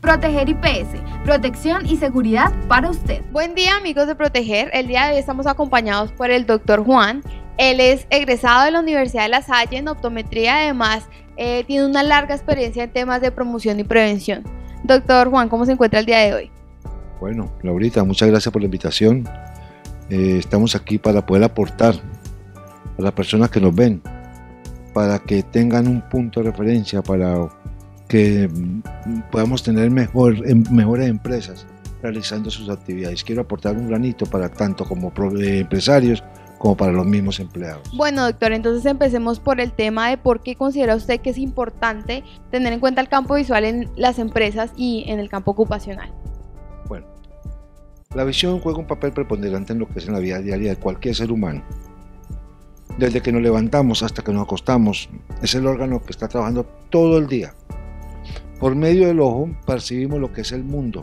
Proteger IPS, protección y seguridad para usted. Buen día, amigos de Proteger. El día de hoy estamos acompañados por el doctor Juan. Él es egresado de la Universidad de La Salle en optometría, además tiene una larga experiencia en temas de promoción y prevención. Doctor Juan, ¿cómo se encuentra el día de hoy? Bueno, Laurita, muchas gracias por la invitación. Estamos aquí para poder aportar a las personas que nos ven, para que tengan un punto de referencia, para que podamos tener mejores empresas realizando sus actividades. Quiero aportar un granito para tanto como empresarios como para los mismos empleados. Bueno, doctor, entonces empecemos por el tema de por qué considera usted que es importante tener en cuenta el campo visual en las empresas y en el campo ocupacional. Bueno, la visión juega un papel preponderante en lo que es en la vida diaria de cualquier ser humano. Desde que nos levantamos hasta que nos acostamos, es el órgano que está trabajando todo el día. Por medio del ojo percibimos lo que es el mundo.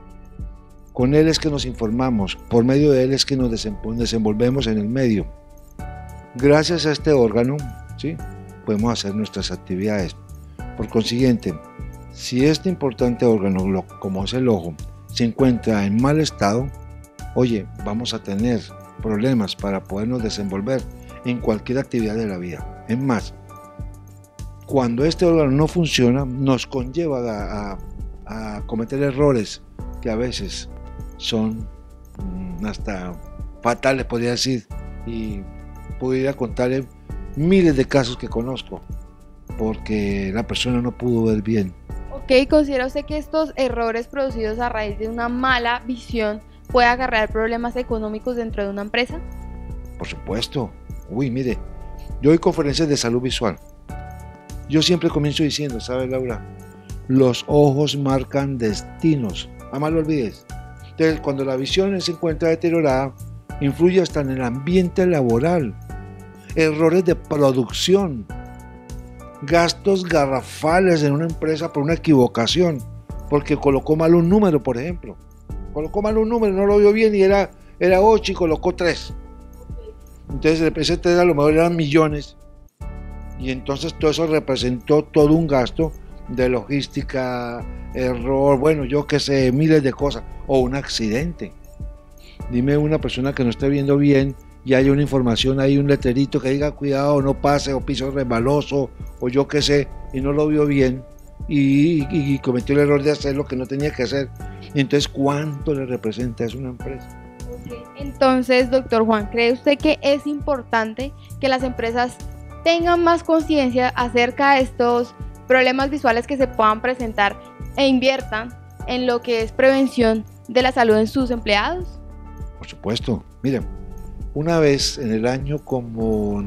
Con él es que nos informamos, por medio de él es que nos desenvolvemos en el medio. Gracias a este órgano, ¿sí?, podemos hacer nuestras actividades. Por consiguiente, si este importante órgano, como es el ojo, se encuentra en mal estado, oye, vamos a tener problemas para podernos desenvolver en cualquier actividad de la vida. Es más, cuando este órgano no funciona, nos conlleva a cometer errores que a veces son hasta fatales, podría decir, y podría contarle miles de casos que conozco, porque la persona no pudo ver bien. Ok, ¿considera usted que estos errores producidos a raíz de una mala visión puede acarrear problemas económicos dentro de una empresa? Por supuesto. Uy, mire, yo doy conferencias de salud visual. Yo siempre comienzo diciendo, ¿sabes, Laura? Los ojos marcan destinos. Jamás lo olvides. Entonces, cuando la visión se encuentra deteriorada, influye hasta en el ambiente laboral. Errores de producción. Gastos garrafales en una empresa por una equivocación. Porque colocó mal un número, por ejemplo. Colocó mal un número, no lo vio bien y era 8 y colocó 3. Entonces ese 3 a lo mejor eran millones. Y entonces todo eso representó todo un gasto de logística, error, bueno, yo qué sé, miles de cosas, o un accidente. Dime una persona que no esté viendo bien y hay una información, hay un letrerito que diga cuidado, no pase, o piso resbaloso, o yo qué sé, y no lo vio bien y cometió el error de hacer lo que no tenía que hacer. Y entonces, ¿cuánto le representa eso a una empresa? Entonces, doctor Juan, ¿cree usted que es importante que las empresas tengan más conciencia acerca de estos problemas visuales que se puedan presentar e inviertan en lo que es prevención de la salud en sus empleados? Por supuesto. Miren, una vez en el año como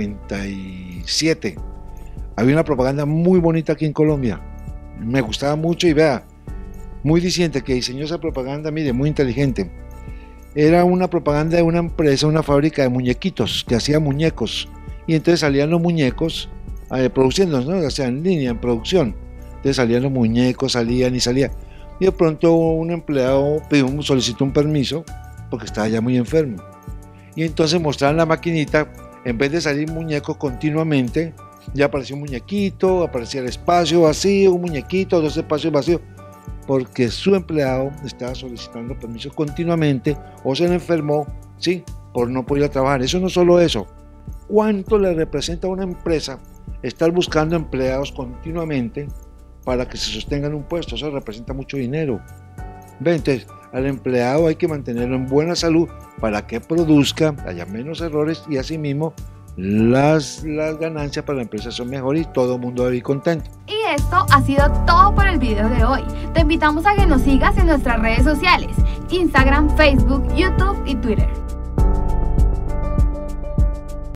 97 había una propaganda muy bonita aquí en Colombia. Me gustaba mucho y vea, muy diciente que diseñó esa propaganda, mire, muy inteligente. Era una propaganda de una empresa, una fábrica de muñequitos que hacía muñecos. Y entonces salían los muñecos produciendo, ¿no? O sea, en línea, en producción. Entonces salían los muñecos, salían. Y de pronto un empleado solicitó un permiso porque estaba ya muy enfermo. Y entonces mostraban la maquinita, en vez de salir muñecos continuamente, ya apareció un muñequito, aparecía el espacio vacío, un muñequito, 2 espacios vacíos, porque su empleado estaba solicitando permiso continuamente o se le enfermó, sí, por no poder ir a trabajar. Eso no solo eso. ¿Cuánto le representa a una empresa estar buscando empleados continuamente para que se sostengan un puesto? Eso representa mucho dinero. Entonces, al empleado hay que mantenerlo en buena salud para que produzca, haya menos errores y asimismo las ganancias para la empresa son mejores y todo el mundo debe ir contento. Y esto ha sido todo por el video de hoy. Te invitamos a que nos sigas en nuestras redes sociales: Instagram, Facebook, YouTube y Twitter.